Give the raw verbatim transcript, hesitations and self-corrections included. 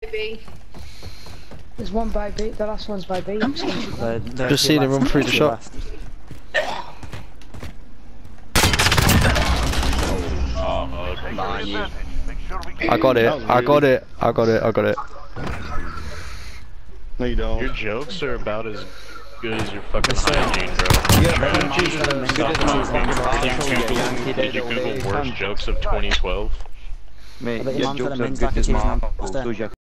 B. There's one by B. The last one's by B. Uh, Just seen him run through the shop. I got it. I got it. I got it. I got it. No, you don't. Your jokes are about as good as your fucking hygiene, bro. Did you Google worst jokes of twenty twelve? Mate, your jokes are good as my